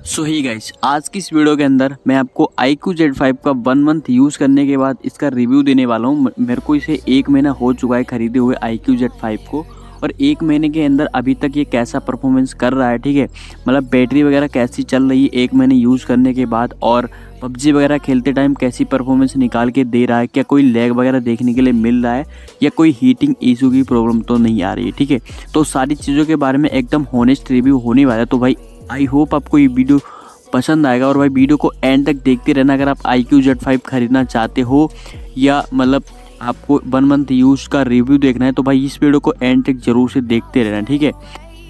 सो ही guys, आज की इस वीडियो के अंदर मैं आपको iQOO Z5 का 1 मंथ यूज़ करने के बाद इसका रिव्यू देने वाला हूँ। मेरे को इसे 1 महीना हो चुका है खरीदे हुए iQOO Z5 को, और 1 महीने के अंदर अभी तक ये कैसा परफॉर्मेंस कर रहा है। ठीक है, मतलब बैटरी वगैरह कैसी चल रही है 1 महीने यूज़ करने के बाद, और PUBG वगैरह खेलते टाइम कैसी परफॉर्मेंस निकाल के दे रहा है, क्या कोई लैग वगैरह देखने के लिए मिल रहा है या कोई हीटिंग इशू की प्रॉब्लम तो नहीं आ रही है। ठीक है, तो सारी चीज़ों के बारे में एकदम हॉनेस्ट रिव्यू होने वाला है। तो भाई आई होप आपको ये वीडियो पसंद आएगा, और भाई वीडियो को एंड तक देखते रहना अगर आप iQOO Z5 खरीदना चाहते हो या मतलब आपको 1 मंथ यूज़ का रिव्यू देखना है, तो भाई इस वीडियो को एंड तक जरूर से देखते रहना। ठीक है,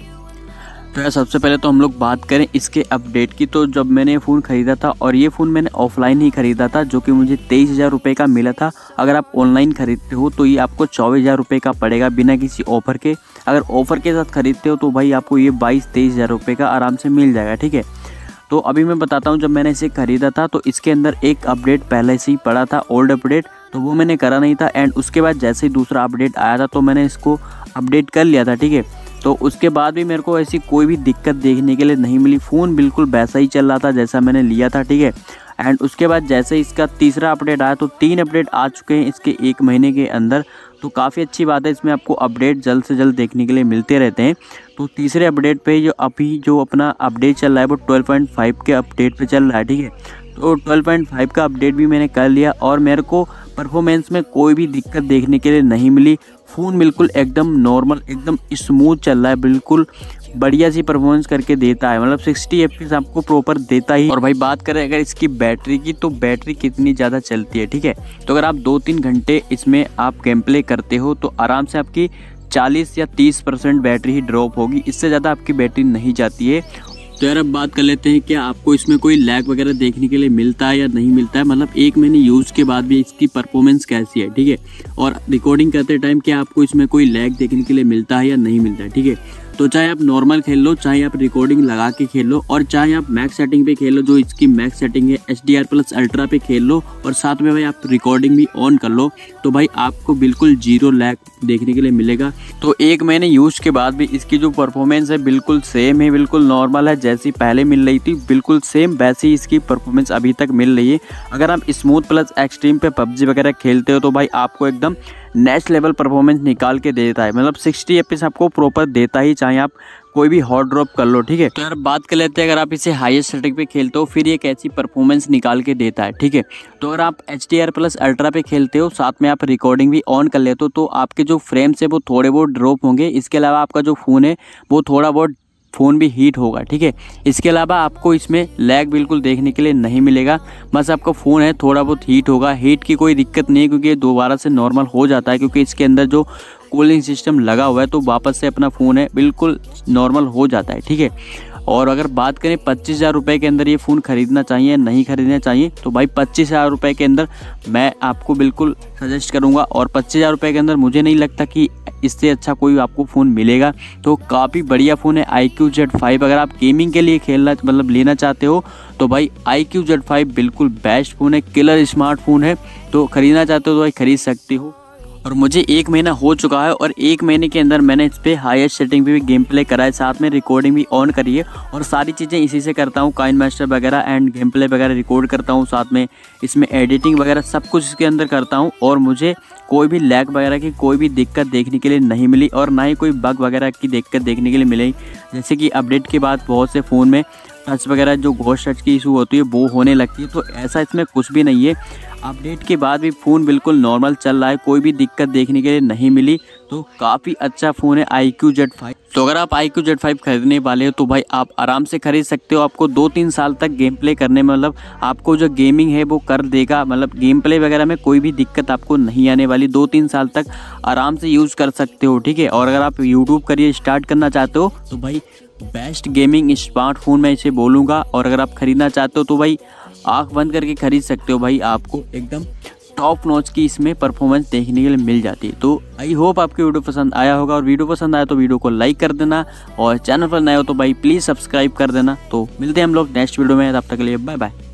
तो यार सबसे पहले तो हम लोग बात करें इसके अपडेट की। तो जब मैंने ये फ़ोन ख़रीदा था, और ये फ़ोन मैंने ऑफलाइन ही ख़रीदा था, जो कि मुझे 23,000 रुपये का मिला था। अगर आप ऑनलाइन ख़रीदते हो तो ये आपको 24,000 रुपये का पड़ेगा बिना किसी ऑफ़र के। अगर ऑफ़र के साथ ख़रीदते हो तो भाई आपको ये 22-23,000 रुपये का आराम से मिल जाएगा। ठीक है, तो अभी मैं बताता हूँ, जब मैंने इसे ख़रीदा था तो इसके अंदर एक अपडेट पहले से ही पड़ा था, ओल्ड अपडेट, तो वो मैंने करा नहीं था। एंड उसके बाद जैसे ही दूसरा अपडेट आया था तो मैंने इसको अपडेट कर लिया था। ठीक है, तो उसके बाद भी मेरे को ऐसी कोई भी दिक्कत देखने के लिए नहीं मिली। फ़ोन बिल्कुल वैसा ही चल रहा था जैसा मैंने लिया था। ठीक है, एंड उसके बाद जैसे इसका तीसरा अपडेट आया, तो 3 अपडेट आ चुके हैं इसके 1 महीने के अंदर, तो काफ़ी अच्छी बात है। इसमें आपको अपडेट जल्द से जल्द देखने के लिए मिलते रहते हैं। तो तीसरे अपडेट पे जो अभी जो अपना अपडेट चल रहा है वो 12.5 के अपडेट पे चल रहा है। ठीक है, तो 12.5 का अपडेट भी मैंने कर लिया, और मेरे को परफॉर्मेंस में कोई भी दिक्कत देखने के लिए नहीं मिली। फ़ोन बिल्कुल एकदम नॉर्मल, एकदम स्मूथ चल रहा है, बिल्कुल बढ़िया सी परफॉर्मेंस करके देता है, मतलब 60 FPS आपको प्रॉपर देता ही। और भाई बात करें अगर इसकी बैटरी की, तो बैटरी कितनी ज़्यादा चलती है। ठीक है, तो अगर आप 2-3 घंटे इसमें आप गेम प्ले करते हो तो आराम से आपकी 40 या 30% बैटरी ही ड्रॉप होगी, इससे ज़्यादा आपकी बैटरी नहीं जाती है। तो यार अब बात कर लेते हैं कि आपको इसमें कोई लैग वगैरह देखने के लिए मिलता है या नहीं मिलता है, मतलब 1 महीने यूज़ के बाद भी इसकी परफॉर्मेंस कैसी है। ठीक है, और रिकॉर्डिंग करते टाइम क्या आपको इसमें कोई लैग देखने के लिए मिलता है या नहीं मिलता है। ठीक है, तो चाहे आप नॉर्मल खेल लो, चाहे आप रिकॉर्डिंग लगा के खेल लो, और चाहे आप मैक्स सेटिंग पे खेल लो, जो इसकी मैक्स सेटिंग है HDR+ अल्ट्रा पे खेल लो, और साथ में भाई आप रिकॉर्डिंग भी ऑन कर लो, तो भाई आपको बिल्कुल 0 लैग देखने के लिए मिलेगा। तो 1 महीने यूज़ के बाद भी इसकी जो परफॉर्मेंस है बिल्कुल सेम है, बिल्कुल नॉर्मल है, जैसी पहले मिल रही थी बिल्कुल सेम वैसी ही इसकी परफॉर्मेंस अभी तक मिल रही है। अगर आप स्मूथ प्लस एक्सट्रीम पे PUBG वगैरह खेलते हो तो भाई आपको एकदम नेक्स्ट लेवल परफॉर्मेंस निकाल के देता है, मतलब 60 FPS आपको प्रॉपर देता ही, चाहे आप कोई भी हॉट ड्रॉप कर लो। ठीक है, तो यार बात कर लेते हैं अगर आप इसे हाईएस्ट सेटिंग पे खेलते हो फिर ये कैसी परफॉर्मेंस निकाल के देता है। ठीक है, तो अगर आप HDR+ अल्ट्रा पे खेलते हो, साथ में आप रिकॉर्डिंग भी ऑन कर लेते हो, तो आपके जो फ्रेम्स है वो थोड़े बहुत ड्रॉप होंगे। इसके अलावा आपका जो फ़ोन है वो थोड़ा बहुत फ़ोन भी हीट होगा। ठीक है, इसके अलावा आपको इसमें लैग बिल्कुल देखने के लिए नहीं मिलेगा, बस आपका फ़ोन है थोड़ा बहुत हीट होगा। हीट की कोई दिक्कत नहीं है क्योंकि ये दोबारा से नॉर्मल हो जाता है, क्योंकि इसके अंदर जो कूलिंग सिस्टम लगा हुआ है, तो वापस से अपना फ़ोन है बिल्कुल नॉर्मल हो जाता है। ठीक है, और अगर बात करें 25,000 रुपये के अंदर ये फ़ोन ख़रीदना चाहिए नहीं ख़रीदना चाहिए, तो भाई 25,000 रुपये के अंदर मैं आपको बिल्कुल सजेस्ट करूँगा, और 25,000 रुपये के अंदर मुझे नहीं लगता कि इससे अच्छा कोई आपको फ़ोन मिलेगा। तो काफ़ी बढ़िया फ़ोन है iQOO Z5। अगर आप गेमिंग के लिए खेलना मतलब लेना चाहते हो तो भाई iQOO Z5 बिल्कुल बेस्ट फ़ोन है, किलर स्मार्टफोन है। तो ख़रीदना चाहते हो तो भाई ख़रीद सकते हो। और मुझे 1 महीना हो चुका है, और 1 महीने के अंदर मैंने इस पर हाईएस्ट सेटिंग पे भी गेम प्ले करा है, साथ में रिकॉर्डिंग भी ऑन करी है, और सारी चीज़ें इसी से करता हूँ। काइन मास्टर वगैरह एंड गेम प्ले वगैरह रिकॉर्ड करता हूँ, साथ में इसमें एडिटिंग वगैरह सब कुछ इसके अंदर करता हूँ, और मुझे कोई भी लैग वगैरह की कोई भी दिक्कत देखने के लिए नहीं मिली, और ना ही कोई बग वगैरह की दिक्कत देखने के लिए मिली। जैसे कि अपडेट के बाद बहुत से फ़ोन में टच वगैरह जो घोस्ट टच की इशू होती है वो होने लगती है, तो ऐसा इसमें कुछ भी नहीं है। अपडेट के बाद भी फ़ोन बिल्कुल नॉर्मल चल रहा है, कोई भी दिक्कत देखने के लिए नहीं मिली, तो काफ़ी अच्छा फ़ोन है iQOO Z5। तो अगर आप iQOO Z5 खरीदने वाले हो तो भाई आप आराम से खरीद सकते हो। आपको 2-3 साल तक गेम प्ले करने में, मतलब आपको जो गेमिंग है वो कर देगा, मतलब गेम प्ले वगैरह में कोई भी दिक्कत आपको नहीं आने वाली। 2-3 साल तक आराम से यूज़ कर सकते हो। ठीक है, और अगर आप यूट्यूब करियर स्टार्ट करना चाहते हो तो भाई बेस्ट गेमिंग स्मार्टफोन मैं इसे बोलूँगा। और अगर आप ख़रीदना चाहते हो तो भाई आँख बंद करके ख़रीद सकते हो, भाई आपको एकदम टॉप नॉच की इसमें परफॉर्मेंस देखने के लिए मिल जाती है। तो आई होप आपको वीडियो पसंद आया होगा, और वीडियो पसंद आया तो वीडियो को लाइक कर देना, और चैनल पर नए हो तो भाई प्लीज़ सब्सक्राइब कर देना। तो मिलते हैं हम लोग नेक्स्ट वीडियो में, तब तक के लिए बाय बाय।